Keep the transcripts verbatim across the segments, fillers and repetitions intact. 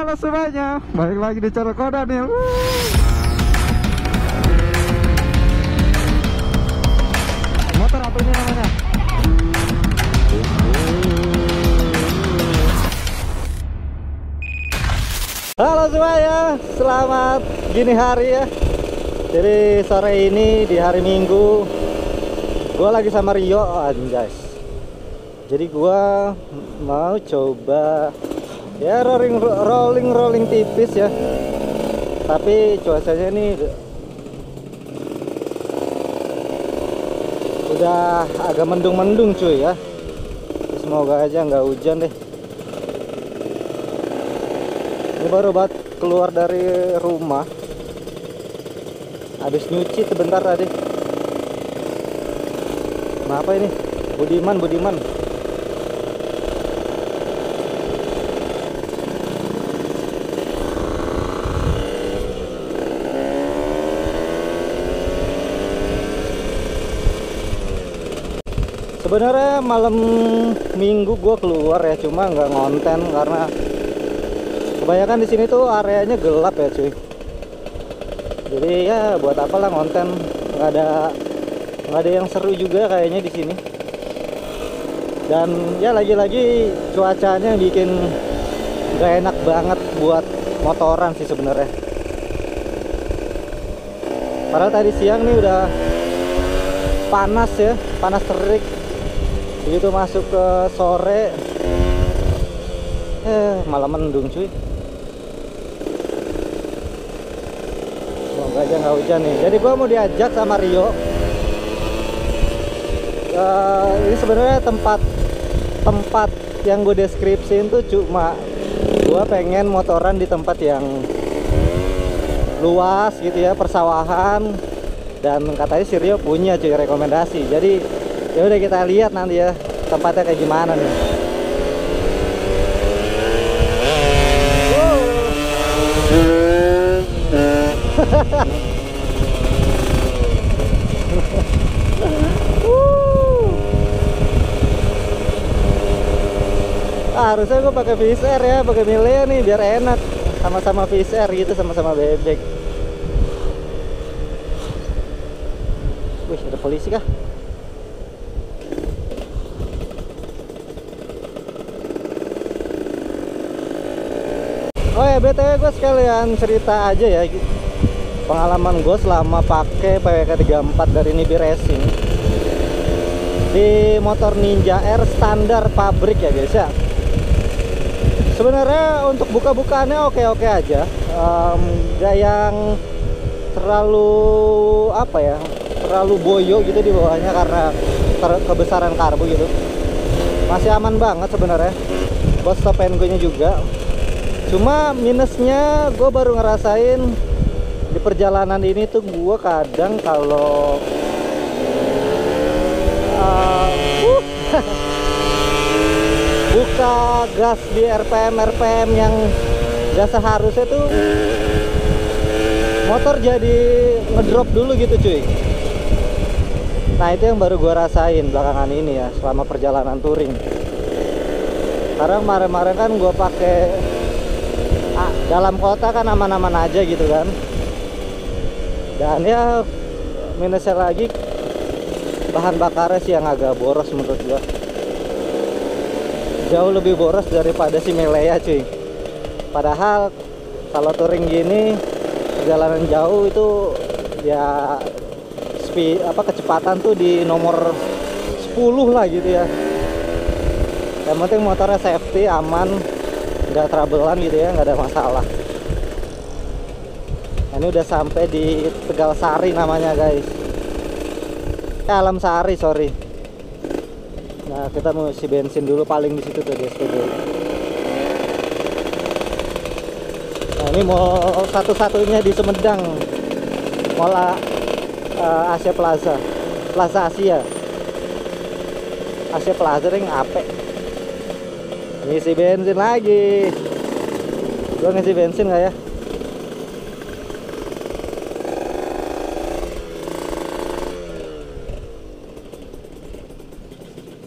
Halo semuanya, balik lagi di channel Ko Daniel. Motor apa ini namanya? Halo semuanya, selamat gini hari ya. Jadi sore ini di hari Minggu, gue lagi sama Rio, anjay. Jadi gue mau coba ya rolling rolling rolling tipis ya, tapi cuacanya ini udah agak mendung-mendung cuy ya. Semoga aja nggak hujan deh. Ini baru banget keluar dari rumah, habis nyuci sebentar tadi. Kenapa ini? Budiman, Budiman. Sebenarnya malam Minggu gue keluar ya, cuma nggak ngonten karena kebanyakan di sini tuh areanya gelap ya cuy. Jadi ya buat apalah ngonten, nggak ada nggak ada yang seru juga kayaknya di sini. Dan ya lagi-lagi cuacanya bikin nggak enak banget buat motoran sih sebenarnya. Padahal tadi siang nih udah panas ya, panas terik. Begitu masuk ke sore, eh malah mendung cuy. Semoga aja nggak hujan nih. Jadi gua mau diajak sama Rio. Uh, ini sebenarnya tempat tempat yang gue deskripsiin tuh cuma gua pengen motoran di tempat yang luas gitu ya, persawahan. Dan katanya si Rio punya cuy rekomendasi. Jadi ya udah kita lihat nanti ya tempatnya kayak gimana nih. Ah, harusnya gue pakai V S R ya, pakai Milea nih biar enak, sama-sama V S R gitu, sama-sama bebek. Wih, ada polisi kah? Oh ya, B T W gue sekalian cerita aja ya pengalaman gue selama pakai P W K tiga puluh empat dari Nibi Racing di motor Ninja R standar pabrik ya guys ya. Sebenarnya untuk buka-bukaannya oke-oke aja, um, gak yang terlalu apa ya, terlalu boyo gitu di bawahnya karena kebesaran karbu gitu. Masih aman banget sebenarnya. Buat stop and go nya juga. Cuma minusnya gue baru ngerasain di perjalanan ini tuh gue kadang kalau uh, uh, buka gas di R P M R P M yang gak seharusnya tuh motor jadi ngedrop dulu gitu cuy. Nah itu yang baru gue rasain belakangan ini ya selama perjalanan touring. Karena kemarin-kemarin kan gue pakai ah, dalam kota kan aman-aman aja gitu kan. Dan ya minusnya lagi bahan bakarnya sih yang agak boros menurut gue. Jauh lebih boros daripada si Milea cuy. Padahal kalau touring gini perjalanan jauh itu ya speed apa kecepatan tuh di nomor sepuluh lah gitu ya. Yang penting motornya safety, aman, nggak trouble-an gitu ya, nggak ada masalah. Nah, ini udah sampai di Tegal Sari namanya guys. Eh, Alam Sari sorry. Nah kita mau isi bensin dulu paling di situ tuh di S P B. Nah ini mau satu-satunya di Sumedang, Mola uh, Asia Plaza, Plaza Asia, Asia Plaza ring ape. Ngisi bensin lagi. Gua ngisi bensin nggak ya?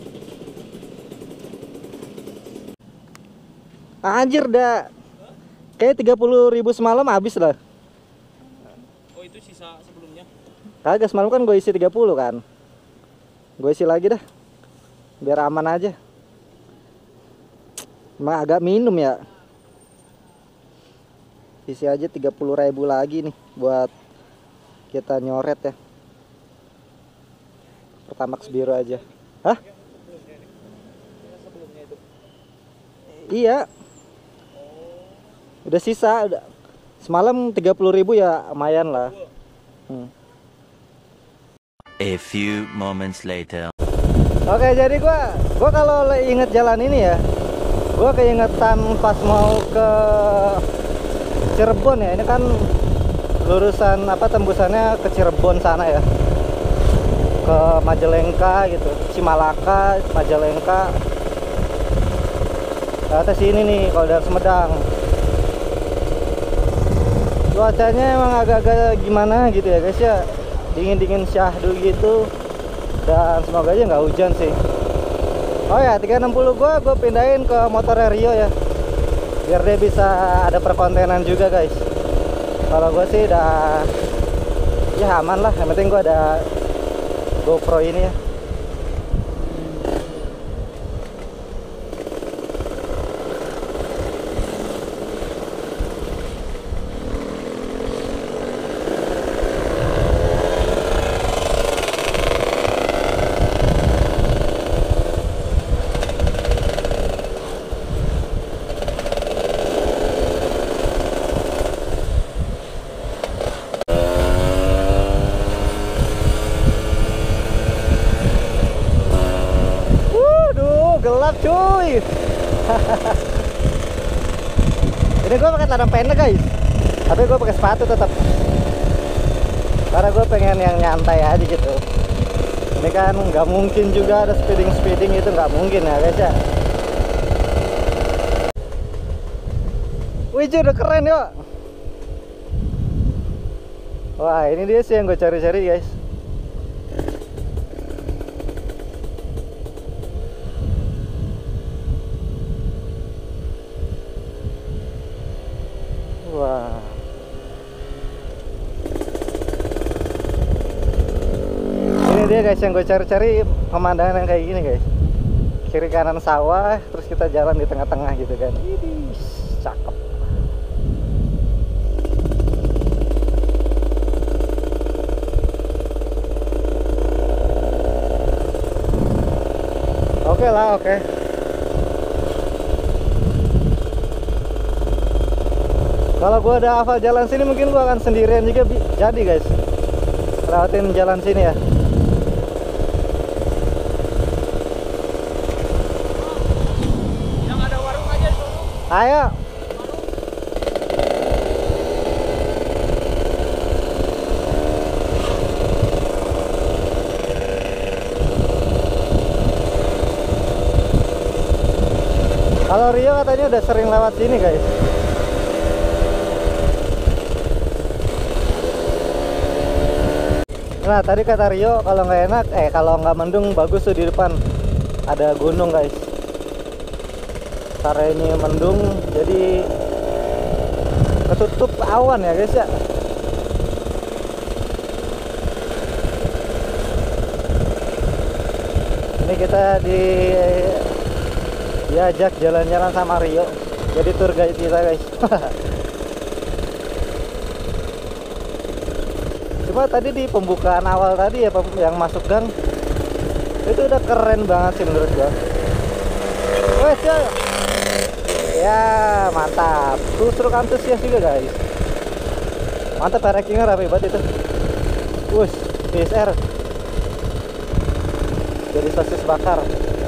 Anjir dah Kayak tiga puluh ribu semalam habis lah. Oh itu sisa sebelumnya? Kagak, semalam kan gue isi tiga puluh kan. Gue isi lagi dah, biar aman aja. Emang agak minum ya. Isi aja tiga puluh ribu lagi nih buat kita nyoret ya. Pertamax biru aja. Hah? Iya. Udah sisa udah. Semalam tiga puluh ribu ya lumayan lah. Hmm. A few moments later. Oke, jadi gua gua kalau inget jalan ini ya, gua keingetan pas mau ke Cirebon ya. Ini kan lurusan apa tembusannya ke Cirebon sana ya. Ke Majalengka gitu, Cimalaka, Majalengka. Ke atas sini nih kalau dari Sumedang. Cuacanya emang agak-agak gimana gitu ya guys ya. Dingin-dingin syahdu gitu. Dan semoga aja nggak hujan sih. Oh ya, tiga enam nol gua gua pindahin ke motornya Rio ya. Biar dia bisa ada perkontenan juga guys. Kalau gua sih udah ya aman lah. Yang penting gua ada GoPro ini ya. Gelap cuy. Ini gue pakai celana pendek guys, tapi gue pakai sepatu tetap karena gue pengen yang nyantai aja gitu. Ini kan nggak mungkin juga ada speeding speeding, itu nggak mungkin ya guys ya. Wih udah keren yuk. Wah ini dia sih yang gue cari-cari guys. Wah. Ini dia guys yang gue cari-cari, pemandangan yang kayak gini guys. Kiri kanan sawah, terus kita jalan di tengah-tengah gitu kan. Ini cakep. Oke lah, oke. Kalau gue udah hafal jalan sini, mungkin gue akan sendirian juga jadi guys. Lewatin jalan sini ya. Yang ada warung aja itu. Ayo. Kalau Rio katanya udah sering lewat sini guys. Nah tadi kata Rio kalau nggak enak, eh kalau nggak mendung bagus tuh di depan ada gunung guys. Karena ini mendung jadi ketutup awan ya guys ya. Ini kita di diajak jalan-jalan sama Rio, jadi tour guide kita guys. Cuma tadi di pembukaan awal tadi ya yang masuk gang itu udah keren banget sih menurut gua. Wes ya, ya mantap. Tuh truk antusias juga guys. Mantap, packingnya rapi banget itu. Wush, D S R. Jadi sosis bakar.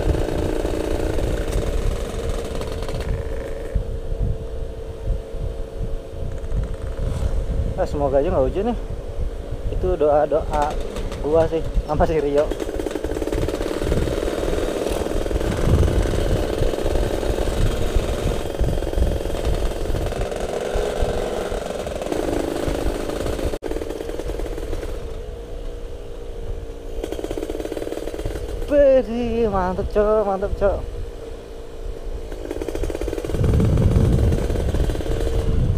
Ah, semoga aja nggak hujan nih. Itu doa-doa gua sih sama si Rio. Beri mantep cok, mantep cok.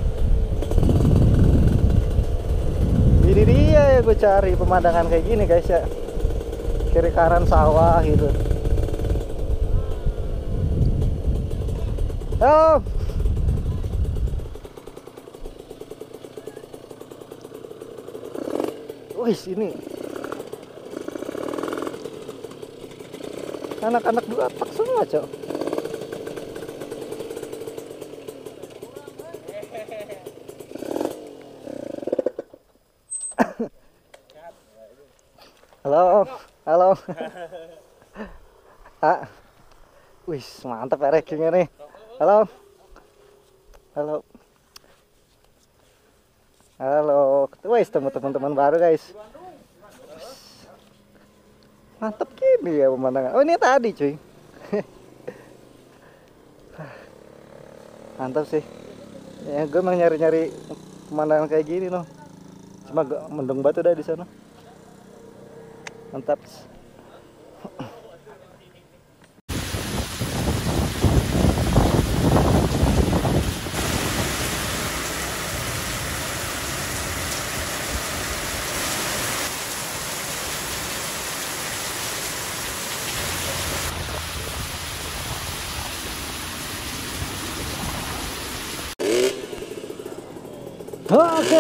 gue cari pemandangan kayak gini guys ya, kiri kanan sawah gitu. Halo. Wih, ini anak-anak dua tak semua, Cok. Halo, halo. Ah, wih, mantap ya rackingnya nih. Halo, halo, halo. Wih, temu teman-teman baru guys. Mantap gini ya pemandangan. Oh, ini tadi cuy. Mantap sih. Ya, gue emang nyari-nyari pemandangan kayak gini loh. Cuma gak mendung batu dah di sana. Mantap. Oke.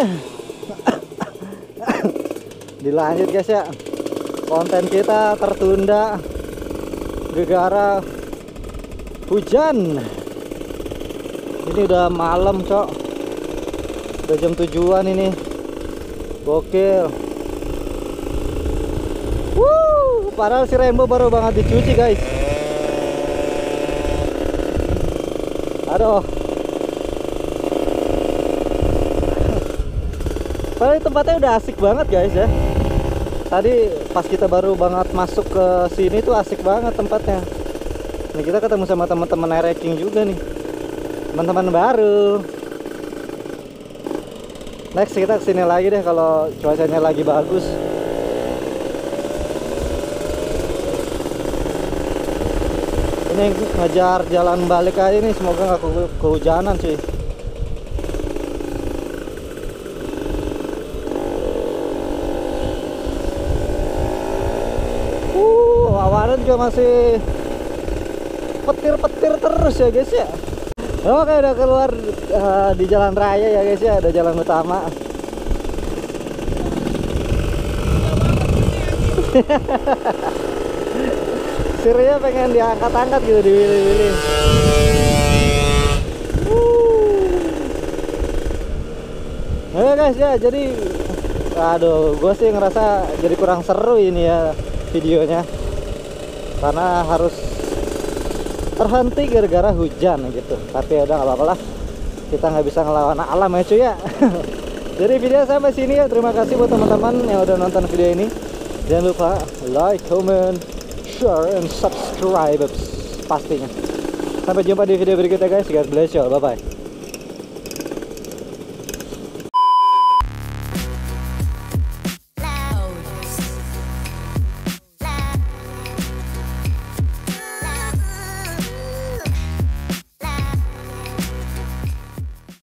Dilanjut guys ya. Konten kita tertunda gara-gara hujan. Ini udah malam, Cok. Udah jam tujuan ini. Gokil. Wuh, padahal si Rainbow baru banget dicuci, guys. Aduh. Padahal tempatnya udah asik banget, guys ya. Tadi pas kita baru banget masuk ke sini tuh asik banget tempatnya. Nih kita ketemu sama teman-teman hiking juga nih, teman-teman baru. Next kita kesini lagi deh kalau cuacanya lagi bagus. Ini ngejar jalan balik aja nih, semoga nggak ke kehujanan cuy. Awalan juga masih petir-petir terus ya guys ya. Oke, udah keluar uh, di jalan raya ya guys ya, ada jalan utama. Sirnya pengen diangkat-angkat gitu, diwili-wili. Oke guys ya, jadi aduh, gue sih ngerasa jadi kurang seru ini ya videonya, karena harus terhenti gara-gara hujan gitu. Tapi udah nggak apa-apa lah, kita nggak bisa ngelawan alam ya cuy ya. Jadi video sampai sini ya, terima kasih buat teman-teman yang udah nonton video ini. Jangan lupa like, comment, share, and subscribe pastinya. Sampai jumpa di video berikutnya guys. God bless you, bye bye.